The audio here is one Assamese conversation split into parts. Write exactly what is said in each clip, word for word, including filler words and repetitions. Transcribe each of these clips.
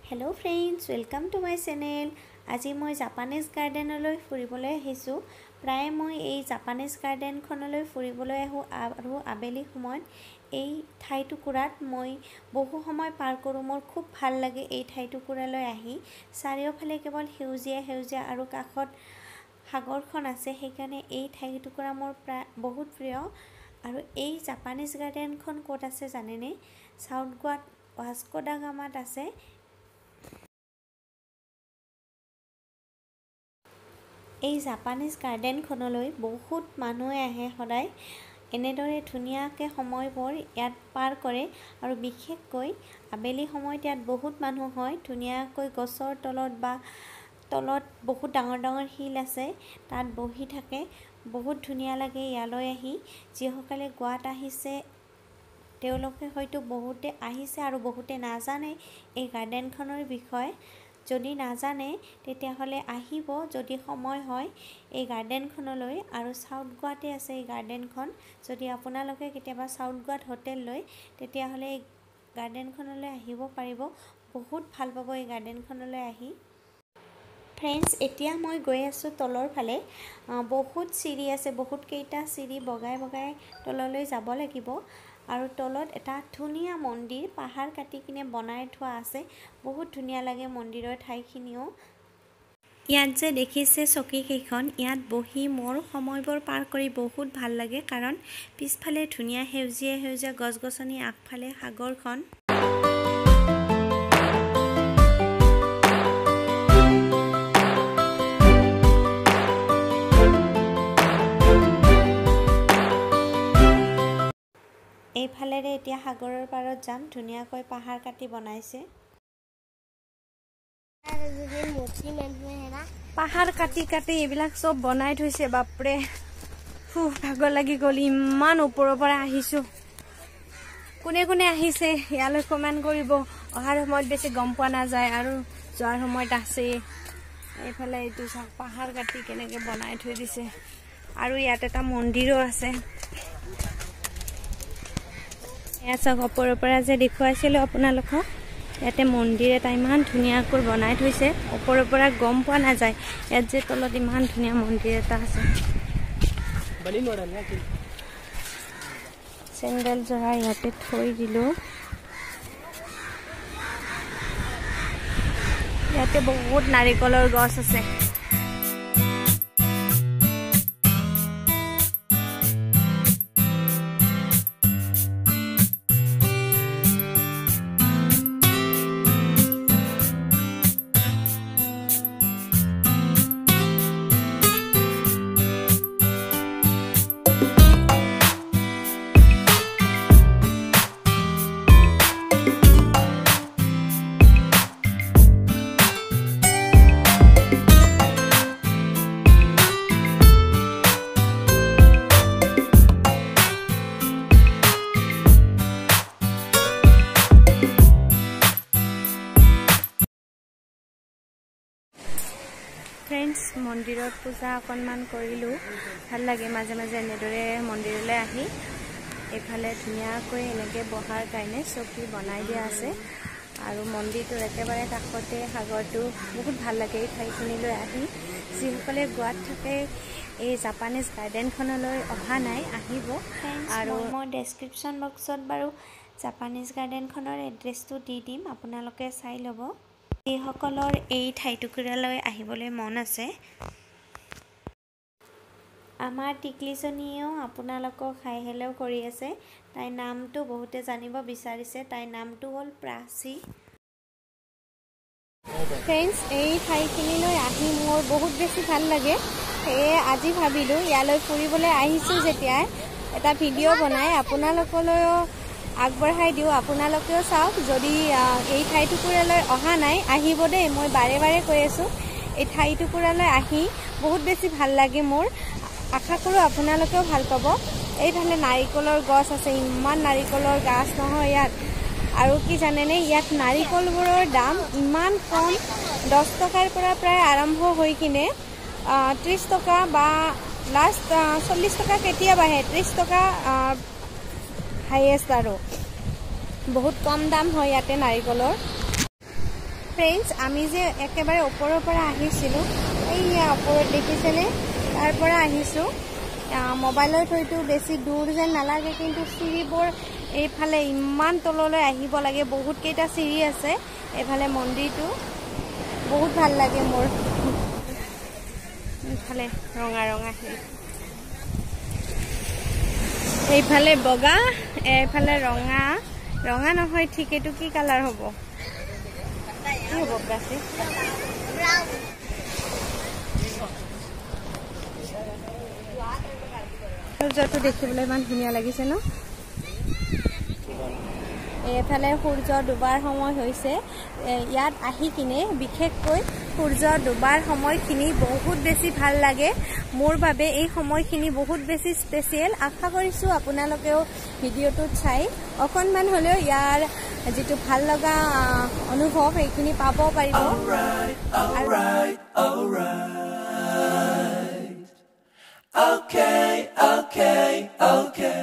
Hello friends welcome to my channel. आज मैं जापानीज गार्डेनলৈ ফুৰিবলৈ আহিছোঁ। প্ৰায় মই এই জাপানীজ গাৰ্ডেনখনলৈ ফুৰিবলৈ আহোঁ আৰু আবেলি সময়ত এই ঠাইটুকুৰাত মই বহু সময় পাৰ কৰোঁ। মোৰ খুব ভাল লাগে এই ঠাইটুকুৰালৈ আহি। চাৰিওফালে কেৱল সেউজীয়া সেউজীয়া আৰু কাষত সাগৰখন আছে, সেইকাৰণে এই ঠাইটুকুৰা মোৰ প্ৰায় বহুত প্ৰিয়। আৰু এই জাপানীজ গাৰ্ডেনখন ক'ত আছে জানেনে? সাউথ গোৱাত ৱাস্কো ডা গামাত আছে। এই জাপানীজ গাৰ্ডেনখনলৈ বহুত মানুহে আহে সদায়। এনেদৰে ধুনীয়াকৈ সময়বোৰ ইয়াত পাৰ কৰে আৰু বিশেষকৈ আবেলি সময়ত ইয়াত বহুত মানুহ হয়। ধুনীয়াকৈ গছৰ তলত বা তলত বহুত ডাঙৰ ডাঙৰ শিল আছে, তাত বহি থাকে। বহুত ধুনীয়া লাগে ইয়ালৈ আহি। যিসকলে গোৱাত আহিছে তেওঁলোকে হয়তো বহুতে আহিছে আৰু বহুতে নাজানে এই গাৰ্ডেনখনৰ বিষয়ে। যদি নাজানে তেতিয়াহ'লে আহিব যদি সময় হয় এই গাৰ্ডেনখনলৈ। আৰু সাউথ গোৱাতে আছে এই গাৰ্ডেনখন। যদি আপোনালোকে কেতিয়াবা সাউথ গোৱাত হোটেল লয় তেতিয়াহ'লে এই গাৰ্ডেনখনলৈ আহিব পাৰিব। বহুত ভাল পাব এই গাৰ্ডেনখনলৈ আহি। ফ্ৰেণ্ডছ, এতিয়া মই গৈ আছোঁ তলৰ ফালে। বহুত চিৰি আছে, বহুত কেইটা চিৰি বগাই বগাই তললৈ যাব লাগিব। আৰু তলত এটা ধুনীয়া মন্দিৰ পাহাৰ কাটি কিনে বনাই থোৱা আছে। বহুত ধুনীয়া লাগে মন্দিৰৰ ঠাইখিনিও। ইয়াত যে দেখিছে চকীকেইখন, ইয়াত বহি মোৰ সময়বোৰ পাৰ কৰি বহুত ভাল লাগে, কাৰণ পিছফালে ধুনীয়া সেউজীয়া সেউজীয়া গছ গছনি, আগফালে সাগৰখন। এইফালেৰে এতিয়া সাগৰৰ পাৰত যাম। ধুনীয়াকৈ পাহাৰ কাটি বনাইছে। পাহাৰ কাটি কাটি এইবিলাক চব বনাই থৈছে। বাপৰে, খুব ভাগৰ লাগি গ'ল। ইমান ওপৰৰ পৰা আহিছোঁ। কোনে কোনে আহিছে ইয়ালৈ কমেণ্ট কৰিব। অহাৰ সময়ত বেছি গম পোৱা নাযায় আৰু যোৱাৰ সময়ত আছে। এইফালে এইটো চাওক, পাহাৰ কাটি কেনেকৈ বনাই থৈ দিছে। আৰু ইয়াত এটা মন্দিৰো আছে। এয়া চাওক, ওপৰৰ পৰা যে দেখুৱাইছিলোঁ আপোনালোকক, ইয়াতে মন্দিৰ এটা ইমান ধুনীয়াকৈ বনাই থৈছে। ওপৰৰ পৰা গম পোৱা নাযায় ইয়াত যে তলত ইমান ধুনীয়া মন্দিৰ এটা আছে। চেণ্ডেল জোৰা ইয়াতে থৈ দিলোঁ। ইয়াতে বহুত নাৰিকলৰ গছ আছে। ফ্ৰেণ্ডছ, মন্দিৰত পূজা অকণমান কৰিলোঁ। ভাল লাগে মাজে মাজে এনেদৰে মন্দিৰলৈ আহি। এইফালে ধুনীয়াকৈ এনেকৈ বহাৰ কাৰণে চকী বনাই দিয়া আছে। আৰু মন্দিৰটোৰ একেবাৰে কাষতে সাগৰটো। বহুত ভাল লাগে এই ঠাইখিনিলৈ আহি। যিসকলে গোৱাত থাকে এই জাপানীজ গাৰ্ডেনখনলৈ অহা নাই, আহিব। আৰু মই ডেছক্ৰিপশ্যন বক্সত বাৰু জাপানীজ গাৰ্ডেনখনৰ এড্ৰেছটো দি দিম, আপোনালোকে চাই ল'ব যিসকলৰ এই ঠাইটুকুৰালৈ আহিবলৈ মন আছে। আমাৰ টিকলিজনীয়েও আপোনালোকক হাই হেল্ল' কৰি আছে। তাইৰ নামটো বহুতে জানিব বিচাৰিছে। তাইৰ নামটো হ'ল প্ৰাচী। ফ্ৰেণ্ডছ, এই ঠাইখিনিলৈ আহি মোৰ বহুত বেছি ভাল লাগে। সেয়ে আজি ভাবিলোঁ ইয়ালৈ ফুৰিবলৈ আহিছোঁ যেতিয়া এটা ভিডিঅ' বনাই আপোনালোকলৈও আগবঢ়াই দিওঁ। আপোনালোকেও চাওক। যদি এই ঠাইটুকুৰালৈ অহা নাই, আহিব দেই। মই বাৰে বাৰে কৈ আছোঁ, এই ঠাইটুকুৰালৈ আহি বহুত বেছি ভাল লাগে মোৰ। আশা কৰোঁ আপোনালোকেও ভাল পাব। এইফালে নাৰিকলৰ গছ আছে। ইমান নাৰিকলৰ গছ নহয় ইয়াত। আৰু কি জানেনে, ইয়াত নাৰিকলবোৰৰ দাম ইমান কম। দহ টকাৰ পৰা প্ৰায় আৰম্ভ হৈ কিনে ত্ৰিছ টকা বা লাষ্ট চল্লিছ টকা কেতিয়াবাহে, ত্ৰিছ টকা হাইয়েষ্ট। আৰু বহুত কম দাম হয় ইয়াতে নাৰিকলৰ। ফ্ৰেণ্ডছ আমি যে একেবাৰে ওপৰৰ পৰা আহিছিলোঁ এইয়া ওপৰত দেখিছেনে তাৰ পৰা আহিছোঁ মোবাইলত হয়তো বেছি দূৰ যেন নালাগে কিন্তু চিৰিবোৰ এইফালে ইমান তললৈ আহিব লাগে বহুত কেইটা চিৰি আছে এইফালে মন্দিৰটো বহুত ভাল লাগে মোৰ এইফালে ৰঙা ৰঙা এইফালে বগা এইফালে ৰঙা ৰঙা নহয় ঠিক এইটো কি কালাৰ হ'ব কি হ'ব গাছে সূৰ্যটো দেখিবলৈ ইমান ধুনীয়া লাগিছে ন এইফালে সূৰ্য ডুবাৰ সময় হৈছে ইয়াত আহি কিনে বিশেষকৈ সূৰ্য ডুবাৰ সময়খিনি বহুত বেছি ভাল লাগে মোৰ বাবে এই সময়খিনি বহুত বেছি স্পেচিয়েল আশা কৰিছোঁ আপোনালোকেও ভিডিঅ'টোত চাই অকণমান হ'লেও ইয়াৰ যিটো ভাল লগা অনুভৱ সেইখিনি পাব পাৰিব Okay, okay, okay.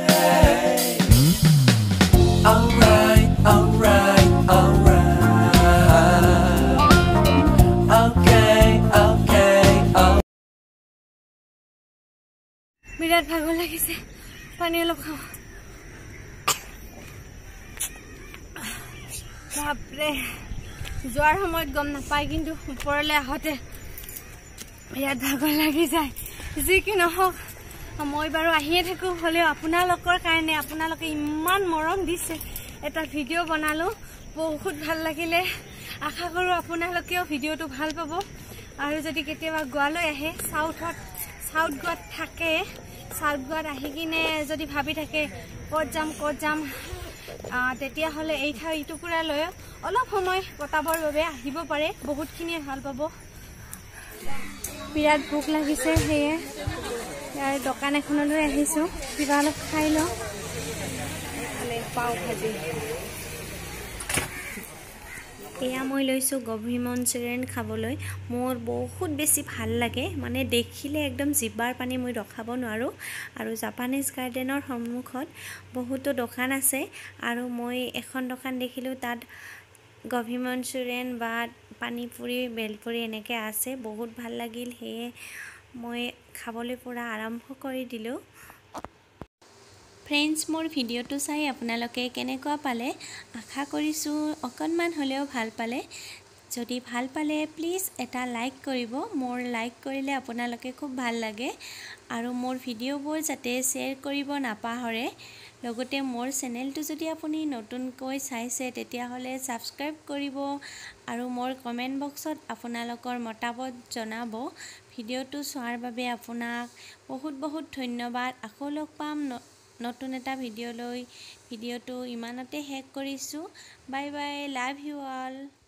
Alright, alright, alright. Okay, okay, okay. বিৰাট ভাগৰ লাগিছে পানী অলপ খাওঁ বাপৰে যোৱাৰ সময়ত গম নাপায় কিন্তু ওপৰলৈ আহোঁতে বিৰাট ভাগৰ লাগি যায় যি কি নহওক মই বাৰু আহিয়ে থাকোঁ হ'লেও আপোনালোকৰ কাৰণে আপোনালোকে ইমান মৰম দিছে এটা ভিডিঅ' বনালোঁ বহুত ভাল লাগিলে আশা কৰোঁ আপোনালোকেও ভিডিঅ'টো ভাল পাব আৰু যদি কেতিয়াবা গোৱালৈ আহে চাউথত চাউথ গোৱাত থাকে চাউথ গোৱাত আহি কিনে যদি ভাবি থাকে ক'ত যাম ক'ত যাম তেতিয়াহ'লে এই ঠাই টুকুৰালৈ অলপ সময় কটাবৰ বাবে আহিব পাৰে বহুতখিনিয়ে ভাল পাব বিৰাট ভোক লাগিছে সেয়ে ইয়াৰ দোকান এখনলৈ আহিছোঁ কিবা অলপ খাই লওঁ পাও ভাজি এয়া মই লৈছোঁ গোবি মঞ্চুৰিয়ান খাবলৈ মোৰ বহুত বেছি ভাল লাগে মানে দেখিলে একদম জিভাৰ পানী মই ৰখাব নোৱাৰোঁ আৰু জাপানীজ গাৰ্ডেনৰ সন্মুখত বহুতো দোকান আছে আৰু মই এখন দোকান দেখিলোঁ তাত গোবি মঞ্চুৰিয়ান বা পানীপুৰি বেলপুৰি এনেকৈ আছে বহুত ভাল লাগিল সেয়ে মই খাবলৈ পুৰা আৰম্ভ কৰি দিলোঁ ফ্ৰেণ্ডছ মোৰ ভিডিঅ'টো চাই আপোনালোকে কেনেকুৱা পালে আশা কৰিছোঁ অকণমান হ'লেও ভাল পালে যদি ভাল পালে প্লিজ এটা লাইক কৰিব মোৰ লাইক কৰিলে আপোনালোকে খুব ভাল লাগে আৰু মোৰ ভিডিঅ'বোৰ যাতে শ্বেয়াৰ কৰিব নাপাহৰে লগতে মোৰ চেনেলটো যদি আপুনি নতুনকৈ চাইছে তেতিয়াহ'লে ছাবস্ক্ৰাইব কৰিব আৰু মোৰ কমেণ্ট বক্সত আপোনালোকৰ মতামত জনাব ভিডিঅ'টো চোৱাৰ বাবে আপোনাক বহুত বহুত ধন্যবাদ আকৌ লগ পাম নতুন এটা ভিডিঅ' লৈ ভিডিঅ'টো ইমানতে শেষ কৰিছোঁ bye bye love you all